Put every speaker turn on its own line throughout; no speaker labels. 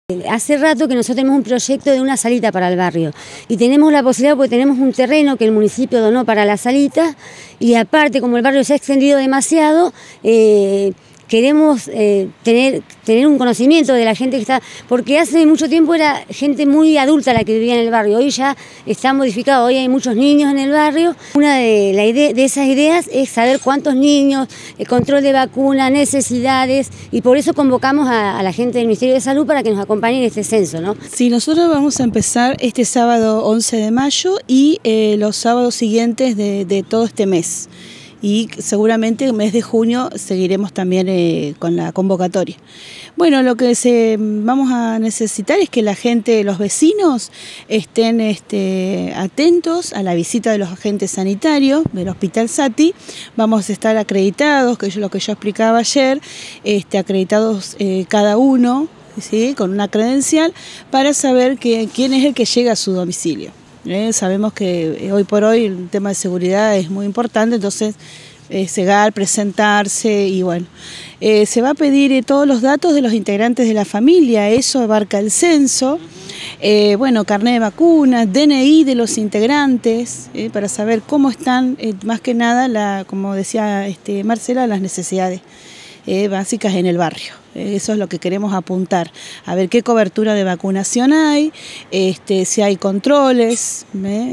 Hace rato que nosotros tenemos un proyecto de una salita para el barrio y tenemos la posibilidad porque tenemos un terreno que el municipio donó para la salita y aparte como el barrio se ha extendido demasiado, queremos tener un conocimiento de la gente que está, porque hace mucho tiempo era gente muy adulta la que vivía en el barrio, hoy ya está modificado, hoy hay muchos niños en el barrio. Una de esas ideas es saber cuántos niños, el control de vacunas, necesidades, y por eso convocamos a la gente del Ministerio de Salud para que nos acompañen en este censo, ¿no?
Sí, nosotros vamos a empezar este sábado 11 de mayo y los sábados siguientes de todo este mes. Y seguramente el mes de junio seguiremos también con la convocatoria. Bueno, lo que vamos a necesitar es que la gente, los vecinos, estén atentos a la visita de los agentes sanitarios del Hospital Sati. Vamos a estar acreditados, que es lo que yo explicaba ayer, acreditados cada uno, ¿sí?, con una credencial, para saber quién es el que llega a su domicilio. Sabemos que hoy por hoy el tema de seguridad es muy importante, entonces llegar, presentarse y bueno, se va a pedir todos los datos de los integrantes de la familia, eso abarca el censo, bueno, carnet de vacunas, DNI de los integrantes, para saber cómo están, más que nada, como decía Marcela, las necesidades básicas en el barrio. Eso es lo que queremos apuntar, a ver qué cobertura de vacunación hay, si hay controles,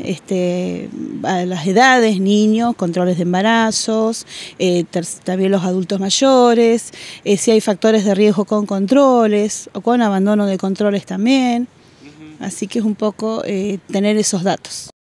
a las edades, niños, controles de embarazos, también los adultos mayores, si hay factores de riesgo con controles o con abandono de controles también. Así que es un poco tener esos datos.